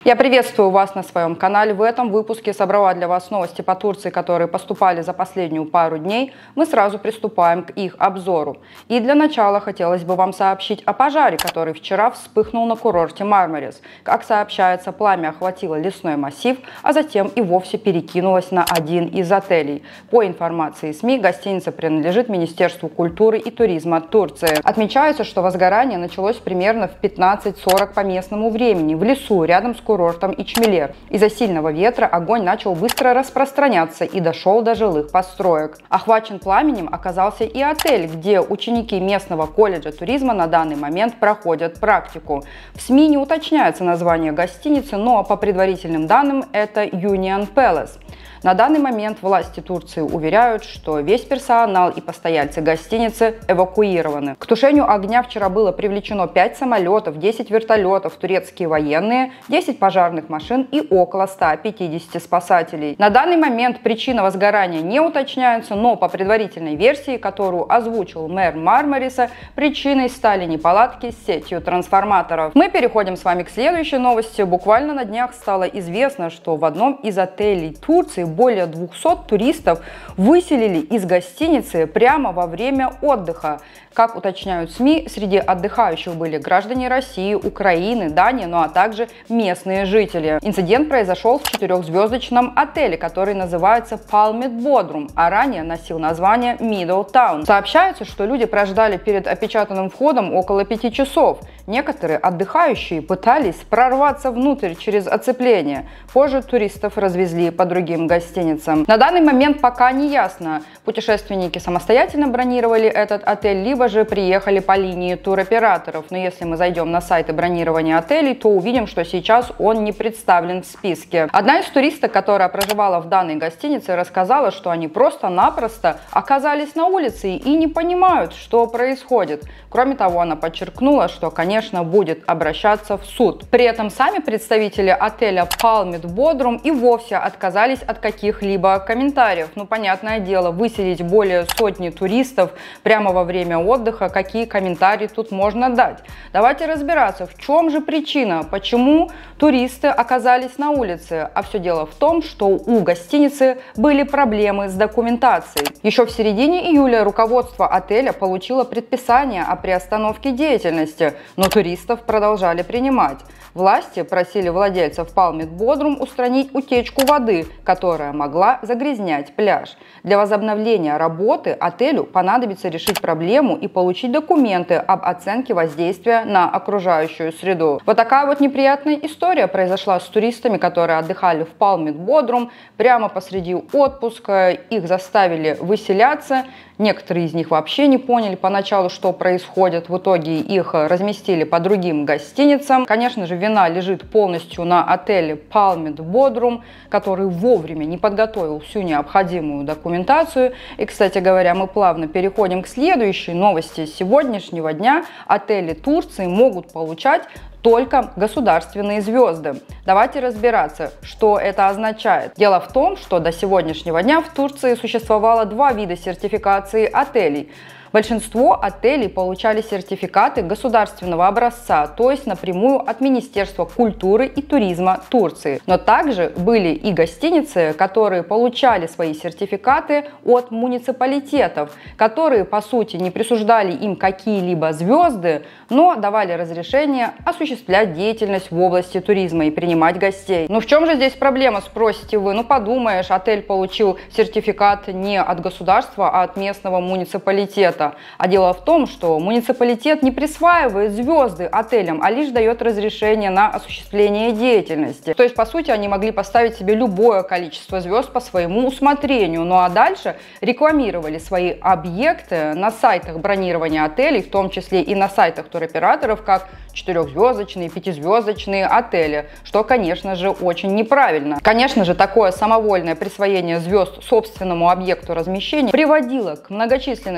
Я приветствую вас на своем канале. В этом выпуске собрала для вас новости по Турции, которые поступали за последнюю пару дней. Мы сразу приступаем к их обзору. И для начала хотелось бы вам сообщить о пожаре, который вчера вспыхнул на курорте Мармарис. Как сообщается, пламя охватило лесной массив, а затем и вовсе перекинулось на один из отелей. По информации СМИ, гостиница принадлежит Министерству культуры и туризма Турции. Отмечается, что возгорание началось примерно в 15:40 по местному времени в лесу рядом с курортом Ичмелер. Из-за сильного ветра огонь начал быстро распространяться и дошел до жилых построек. Охвачен пламенем оказался и отель, где ученики местного колледжа туризма на данный момент проходят практику. В СМИ не уточняется название гостиницы, но по предварительным данным это Union Palace. На данный момент власти Турции уверяют, что весь персонал и постояльцы гостиницы эвакуированы. К тушению огня вчера было привлечено 5 самолетов, 10 вертолетов, турецкие военные, 10 пожарных машин и около 150 спасателей. На данный момент причина возгорания не уточняется, но по предварительной версии, которую озвучил мэр Мармариса, причиной стали неполадки с сетью трансформаторов. Мы переходим с вами к следующей новости. Буквально на днях стало известно, что в одном из отелей Турции более 200 туристов выселили из гостиницы прямо во время отдыха. Как уточняют СМИ, среди отдыхающих были граждане России, Украины, Дании, ну а также местные жители. Инцидент произошел в 4-звездочном отеле, который называется Palmit Bodrum, а ранее носил название Middle Town. Сообщается, что люди прождали перед опечатанным входом около 5 часов. Некоторые отдыхающие пытались прорваться внутрь через оцепление. Позже туристов развезли по другим гостиницам. На данный момент пока не ясно, путешественники самостоятельно бронировали этот отель, либо же приехали по линии туроператоров. Но если мы зайдем на сайты бронирования отелей, то увидим, что сейчас он не представлен в списке. Одна из туристок, которая проживала в данной гостинице, рассказала, что они просто-напросто оказались на улице и не понимают, что происходит. Кроме того, она подчеркнула, что, конечно, будет обращаться в суд. При этом сами представители отеля Palmit Bodrum и вовсе отказались от каких-либо комментариев. Ну, понятное дело, выселить более сотни туристов прямо во время отдыха, какие комментарии тут можно дать? Давайте разбираться, в чем же причина, почему туристы оказались на улице. А все дело в том, что у гостиницы были проблемы с документацией. Еще в середине июля руководство отеля получило предписание о приостановке деятельности, но туристов продолжали принимать. Власти просили владельцев Palmit Bodrum устранить утечку воды, которая могла загрязнять пляж. Для возобновления работы отелю понадобится решить проблему и получить документы об оценке воздействия на окружающую среду. Вот такая вот неприятная история произошла с туристами, которые отдыхали в Palmit Bodrum прямо посреди отпуска. Их заставили выселяться. Некоторые из них вообще не поняли поначалу, что происходит. В итоге их разместили по другим гостиницам. Конечно же, вина лежит полностью на отеле Palmit Bodrum, который вовремя не подготовил всю необходимую документацию. И, кстати говоря, мы плавно переходим к следующей новости сегодняшнего дня. Отели Турции могут получать только государственные звезды. Давайте разбираться, что это означает. Дело в том, что до сегодняшнего дня в Турции существовало два вида сертификации отелей. Большинство отелей получали сертификаты государственного образца, то есть напрямую от Министерства культуры и туризма Турции. Но также были и гостиницы, которые получали свои сертификаты от муниципалитетов, которые по сути не присуждали им какие-либо звезды, но давали разрешение осуществлять деятельность в области туризма и принимать гостей. Ну в чем же здесь проблема, спросите вы? Ну подумаешь, отель получил сертификат не от государства, а от местного муниципалитета. А дело в том, что муниципалитет не присваивает звезды отелям, а лишь дает разрешение на осуществление деятельности. То есть, по сути, они могли поставить себе любое количество звезд по своему усмотрению. Ну а дальше рекламировали свои объекты на сайтах бронирования отелей, в том числе и на сайтах туроператоров, как 4-звездочные, 5-звездочные отели, что, конечно же, очень неправильно. Конечно же, такое самовольное присвоение звезд собственному объекту размещения приводило к многочисленным скандалам,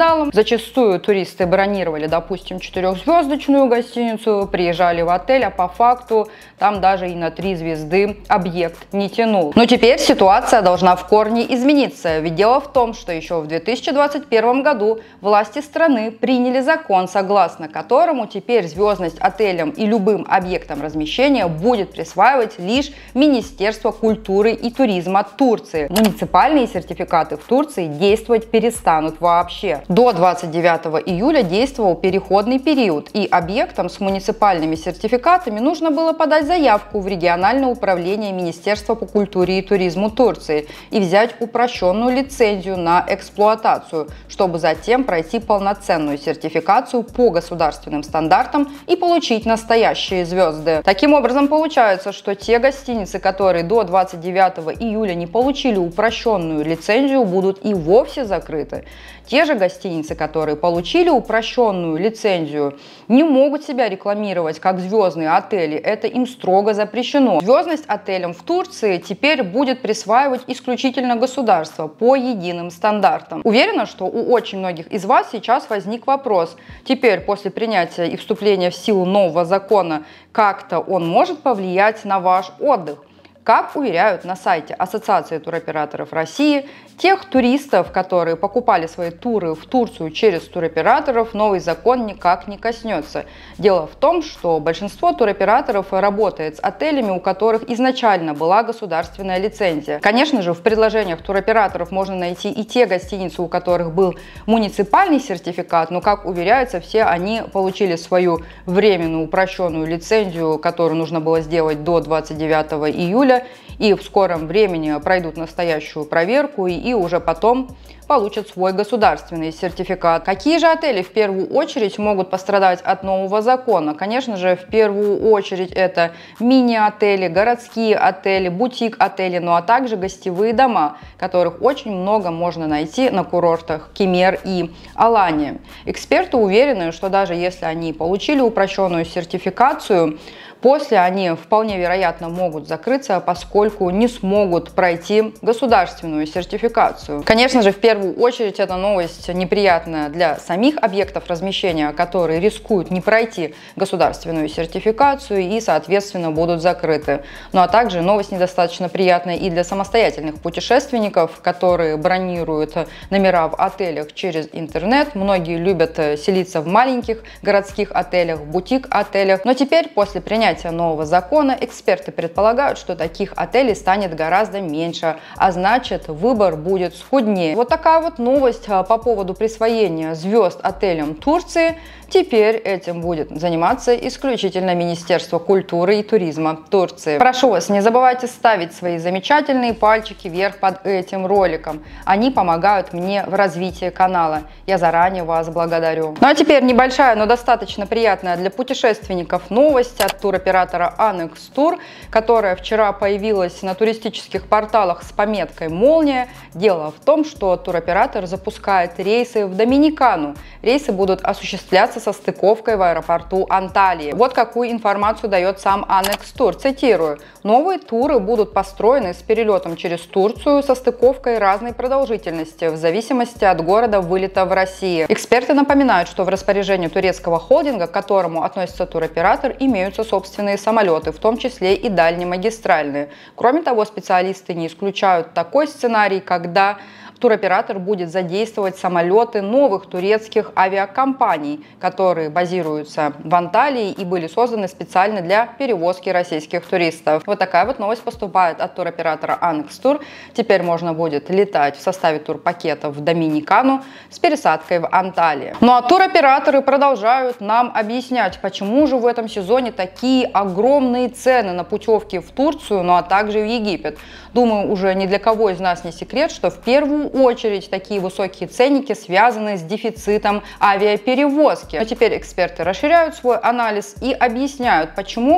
скандалом. Зачастую туристы бронировали, допустим, 4-звездочную гостиницу, приезжали в отель, а по факту там даже и на 3 звезды объект не тянул. Но теперь ситуация должна в корне измениться, ведь дело в том, что еще в 2021 году власти страны приняли закон, согласно которому теперь звездность отелям и любым объектам размещения будет присваивать лишь Министерство культуры и туризма Турции. Муниципальные сертификаты в Турции действовать перестанут вообще. До 29 июля действовал переходный период, и объектам с муниципальными сертификатами нужно было подать заявку в региональное управление Министерства по культуре и туризму Турции и взять упрощенную лицензию на эксплуатацию, чтобы затем пройти полноценную сертификацию по государственным стандартам и получить настоящие звезды. Таким образом, получается, что те гостиницы, которые до 29 июля не получили упрощенную лицензию, будут и вовсе закрыты. Те же гостиницы, которые получили упрощенную лицензию, не могут себя рекламировать как звездные отели. Это им строго запрещено. Звездность отелям в Турции теперь будет присваивать исключительно государство по единым стандартам. Уверена, что у очень многих из вас сейчас возник вопрос. Теперь, после принятия и вступления в силу нового закона, как-то он может повлиять на ваш отдых? Как уверяют на сайте Ассоциации туроператоров России, тех туристов, которые покупали свои туры в Турцию через туроператоров, новый закон никак не коснется. Дело в том, что большинство туроператоров работает с отелями, у которых изначально была государственная лицензия. Конечно же, в предложениях туроператоров можно найти и те гостиницы, у которых был муниципальный сертификат, но, как уверяется, все они получили свою временную упрощенную лицензию, которую нужно было сделать до 29 июля, и в скором времени пройдут настоящую проверку и уже потом получат свой государственный сертификат. Какие же отели в первую очередь могут пострадать от нового закона? Конечно же, в первую очередь это мини-отели, городские отели, бутик-отели, ну а также гостевые дома, которых очень много можно найти на курортах Кемер и Алания. Эксперты уверены, что даже если они получили упрощенную сертификацию, после они вполне вероятно могут закрыться, поскольку не смогут пройти государственную сертификацию. Конечно же, в первую очередь эта новость неприятная для самих объектов размещения, которые рискуют не пройти государственную сертификацию и, соответственно, будут закрыты. Ну а также новость недостаточно приятная и для самостоятельных путешественников, которые бронируют номера в отелях через интернет. Многие любят селиться в маленьких городских отелях, бутик-отелях. Но теперь, после принятия нового закона, эксперты предполагают, что таких отелей станет гораздо меньше, а значит, выбор будет скуднее. Вот такая вот новость по поводу присвоения звезд отелям Турции. Теперь этим будет заниматься исключительно Министерство культуры и туризма Турции. Прошу вас, не забывайте ставить свои замечательные пальчики вверх под этим роликом. Они помогают мне в развитии канала. Я заранее вас благодарю. Ну а теперь небольшая, но достаточно приятная для путешественников новость от туроператора Annex Tour, которая вчера появилась на туристических порталах с пометкой «Молния». Дело в том, что туроператор запускает рейсы в Доминикану. Рейсы будут осуществляться со стыковкой в аэропорту Анталии. Вот какую информацию дает сам Annex Tour. Цитирую. Новые туры будут построены с перелетом через Турцию со стыковкой разной продолжительности в зависимости от города вылета в России. Эксперты напоминают, что в распоряжении турецкого холдинга, к которому относится туроператор, имеются собственные самолеты, в том числе и дальнемагистральные. Кроме того, специалисты не исключают такой сценарий, когда туроператор будет задействовать самолеты новых турецких авиакомпаний, которые базируются в Анталии и были созданы специально для перевозки российских туристов. Вот такая вот новость поступает от туроператора Annex Tour. Теперь можно будет летать в составе турпакета в Доминикану с пересадкой в Анталии. Ну а туроператоры продолжают нам объяснять, почему же в этом сезоне такие огромные цены на путевки в Турцию, ну а также в Египет. Думаю, уже ни для кого из нас не секрет, что в первую очередь такие высокие ценники связаны с дефицитом авиаперевозки. Но теперь эксперты расширяют свой анализ и объясняют, почему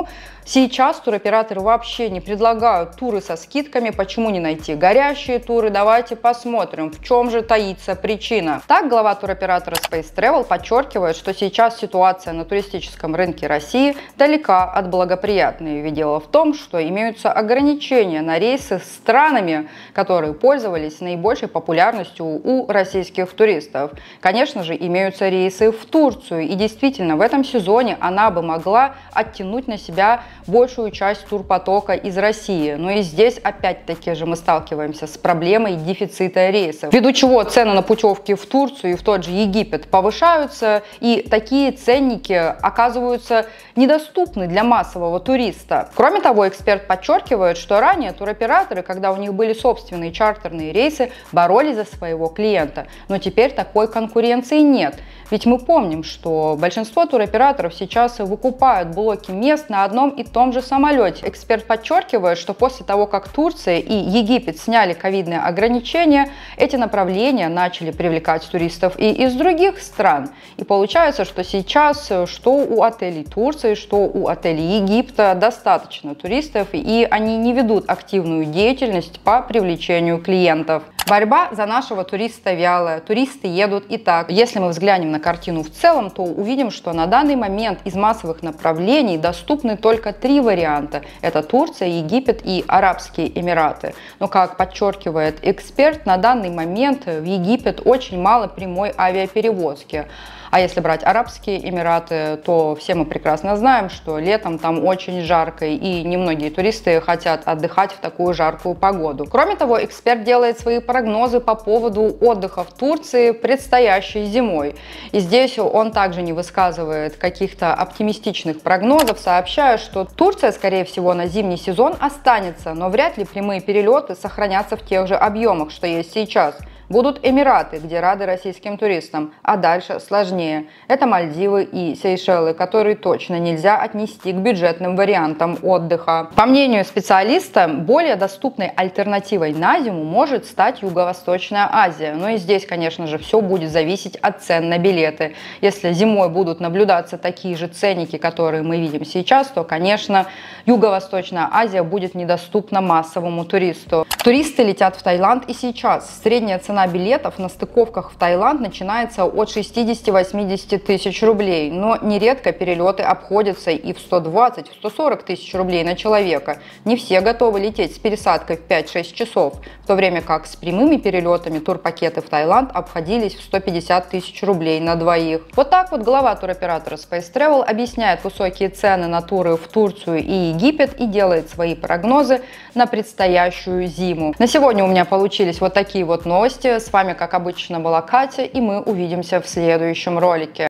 Сейчас туроператоры вообще не предлагают туры со скидками. Почему не найти горящие туры? Давайте посмотрим, в чем же таится причина. Так, глава туроператора Space Travel подчеркивает, что сейчас ситуация на туристическом рынке России далека от благоприятной. Ведь дело в том, что имеются ограничения на рейсы с странами, которые пользовались наибольшей популярностью у российских туристов. Конечно же, имеются рейсы в Турцию, и действительно в этом сезоне она бы могла оттянуть на себя большую часть турпотока из России. Но и здесь опять-таки же мы сталкиваемся с проблемой дефицита рейсов, ввиду чего цены на путевки в Турцию и в тот же Египет повышаются, и такие ценники оказываются недоступны для массового туриста. Кроме того, эксперт подчеркивает, что ранее туроператоры, когда у них были собственные чартерные рейсы, боролись за своего клиента, но теперь такой конкуренции нет. Ведь мы помним, что большинство туроператоров сейчас выкупают блоки мест на одном и том же самолете. Эксперт подчеркивает, что после того, как Турция и Египет сняли ковидные ограничения, эти направления начали привлекать туристов и из других стран. И получается, что сейчас что у отелей Турции, что у отелей Египта достаточно туристов, и они не ведут активную деятельность по привлечению клиентов. Борьба за нашего туриста вялая, туристы едут и так. Если мы взглянем на картину в целом, то увидим, что на данный момент из массовых направлений доступны только 3 варианта. Это Турция, Египет и Арабские Эмираты. Но, как подчеркивает эксперт, на данный момент в Египет очень мало прямой авиаперевозки. А если брать Арабские Эмираты, то все мы прекрасно знаем, что летом там очень жарко, и немногие туристы хотят отдыхать в такую жаркую погоду. Кроме того, эксперт делает свои прогнозы по поводу отдыха в Турции предстоящей зимой. И здесь он также не высказывает каких-то оптимистичных прогнозов, сообщая, что Турция, скорее всего, на зимний сезон останется, но вряд ли прямые перелеты сохранятся в тех же объемах, что есть сейчас. Будут Эмираты, где рады российским туристам, а дальше сложнее. Это Мальдивы и Сейшелы, которые точно нельзя отнести к бюджетным вариантам отдыха. По мнению специалиста, более доступной альтернативой на зиму может стать Юго-Восточная Азия. Но и здесь, конечно же, все будет зависеть от цен на билеты. Если зимой будут наблюдаться такие же ценники, которые мы видим сейчас, то, конечно, Юго-Восточная Азия будет недоступна массовому туристу. Туристы летят в Таиланд и сейчас. Средняя цена билетов на стыковках в Таиланд начинается от 60-80 тысяч рублей, но нередко перелеты обходятся и в 120-140 тысяч рублей на человека. Не все готовы лететь с пересадкой в 5-6 часов, в то время как с прямыми перелетами турпакеты в Таиланд обходились в 150 тысяч рублей на двоих. Вот так вот глава туроператора Space Travel объясняет высокие цены на туры в Турцию и Египет и делает свои прогнозы на предстоящую зиму. На сегодня у меня получились вот такие вот новости. С вами, как обычно, была Катя, и мы увидимся в следующем ролике.